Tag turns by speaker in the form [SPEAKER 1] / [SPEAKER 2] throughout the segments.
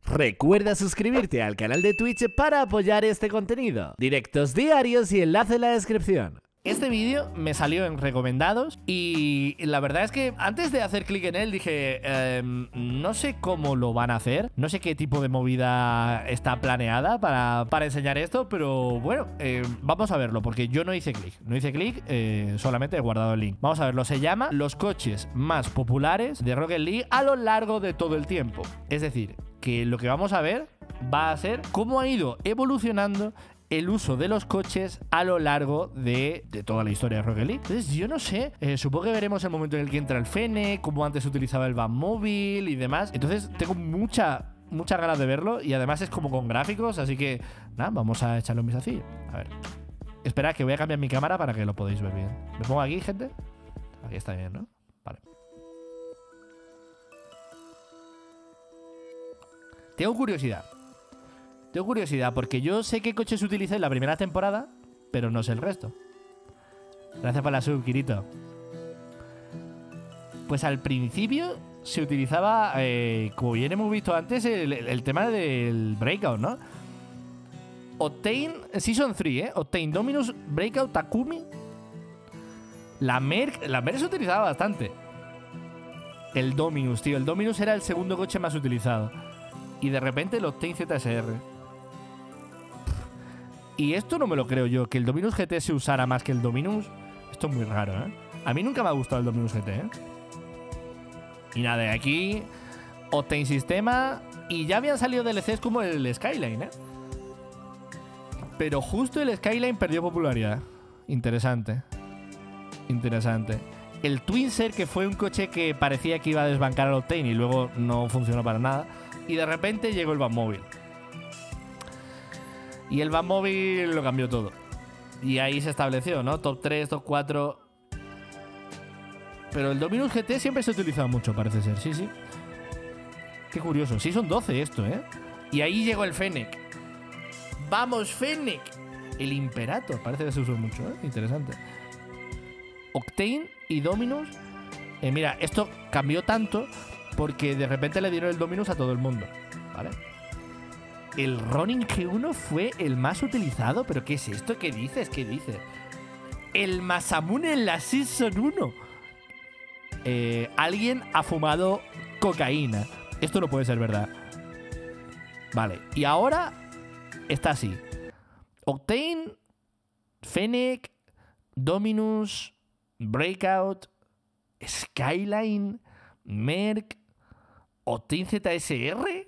[SPEAKER 1] Recuerda suscribirte al canal de Twitch para apoyar este contenido. Directos diarios y enlace en la descripción. Este vídeo me salió en recomendados y la verdad es que antes de hacer clic en él dije, no sé cómo lo van a hacer, no sé qué tipo de movida está planeada para enseñar esto, pero bueno, vamos a verlo porque yo no hice clic, solamente he guardado el link. Vamos a verlo, se llama Los coches más populares de Rocket League a lo largo de todo el tiempo. Es decir, que lo que vamos a ver va a ser cómo ha ido evolucionando el uso de los coches a lo largo de toda la historia de Rocket League. Entonces, yo no sé, supongo que veremos el momento en el que entra el Fennec, cómo antes se utilizaba el Batmóvil y demás. Entonces, tengo muchas ganas de verlo y además es como con gráficos, así que nada, vamos a echarle un vistacillo. A ver. Esperad que voy a cambiar mi cámara para que lo podáis ver bien. ¿Me pongo aquí, gente? Aquí está bien, ¿no? Vale. Tengo curiosidad porque yo sé qué coches utilicé en la primera temporada, pero no sé el resto. Gracias por la sub, Kirito. Pues al principio se utilizaba, como bien hemos visto antes, el tema del Breakout, ¿no? Octane, Season 3, Octane, Dominus, Breakout, Takumi. La Merc se utilizaba bastante. El Dominus, tío. El Dominus era el segundo coche más utilizado. Y de repente el Octane ZSR. Y esto no me lo creo yo, que el Dominus GT se usara más que el Dominus. Esto es muy raro, ¿eh? A mí nunca me ha gustado el Dominus GT, ¿eh? Y nada, de aquí Octane Sistema. Y ya habían salido DLCs como el Skyline, ¿eh? Pero justo el Skyline perdió popularidad. Interesante. El Twinser, que fue un coche que parecía que iba a desbancar al Octane y luego no funcionó para nada. Y de repente llegó el Batmóvil. Y el Batmóvil lo cambió todo. Y ahí se estableció, ¿no? Top 3, top 4. Pero el Dominus GT siempre se ha utilizado mucho, parece ser. Sí. Qué curioso. Sí, son 12 esto, ¿eh? Y ahí llegó el Fennec. ¡Vamos, Fennec! El Imperator. Parece que se usó mucho, ¿eh? Interesante. Octane y Dominus. Mira, esto cambió tanto porque de repente le dieron el Dominus a todo el mundo, ¿vale? El Ronin G1 fue el más utilizado. ¿Pero qué es esto? ¿Qué dices? El Masamune en la Season 1. Alguien ha fumado cocaína. Esto no puede ser verdad. Vale, y ahora está así. Octane, Fennec, Dominus, Breakout, Skyline, Merc, Octane ZSR.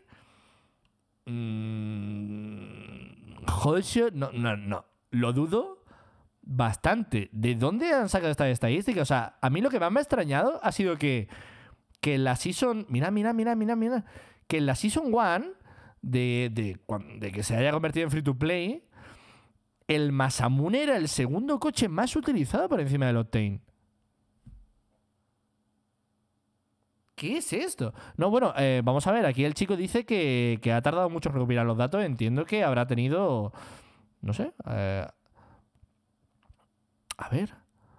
[SPEAKER 1] Hotshot, no. Lo dudo bastante. ¿De dónde han sacado esta estadística? O sea, a mí lo que más me ha extrañado ha sido que en la Season... Mira. Que en la Season 1, de que se haya convertido en free to play, el Masamune era el segundo coche más utilizado por encima del Octane. ¿Qué es esto? No, bueno, vamos a ver. Aquí el chico dice que ha tardado mucho en recopilar los datos. Entiendo que habrá tenido... No sé. A ver.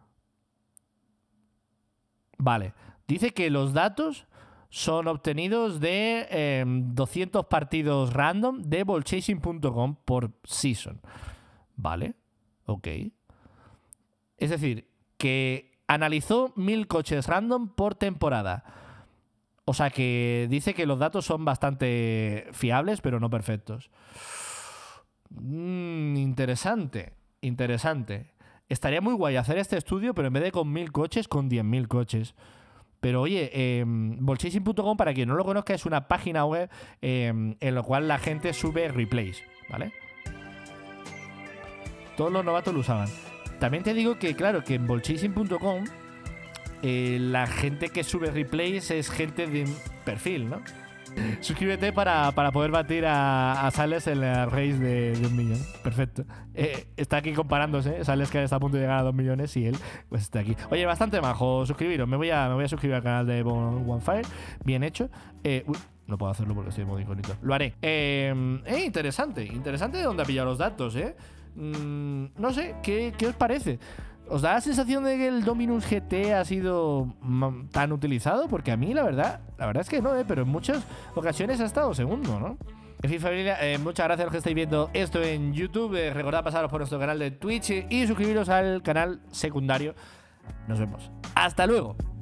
[SPEAKER 1] Vale. Dice que los datos son obtenidos de 200 partidos random de ballchasing.com por season. Vale. Ok. Es decir, que analizó 1000 coches random por temporada. O sea que dice que los datos son bastante fiables, pero no perfectos. Interesante. Estaría muy guay hacer este estudio, pero en vez de con 1000 coches, con 10.000 coches. Pero oye, ballchasing.com, para quien no lo conozca, es una página web en la cual la gente sube replays, ¿vale? Todos los novatos lo usaban. También te digo que, claro, que en ballchasing.com la gente que sube replays es gente de perfil, ¿no? Suscríbete para poder batir a Sales en la race de 1 millón. Perfecto. Está aquí comparándose. Sales que está a punto de llegar a 2 millones y él pues está aquí. Oye, bastante majo. Suscribiros. Me voy a suscribir al canal de OneFire. Bien hecho. Uy, no puedo hacerlo porque estoy en modo incógnito. Lo haré. Interesante. Interesante de dónde ha pillado los datos, ¿eh? No sé. ¿Qué os parece? ¿Os da la sensación de que el Dominus GT ha sido tan utilizado? Porque a mí la verdad es que no, pero en muchas ocasiones ha estado segundo, ¿no? En fin, familia, muchas gracias a los que estáis viendo esto en YouTube. Recordad pasaros por nuestro canal de Twitch y suscribiros al canal secundario. Nos vemos. ¡Hasta luego!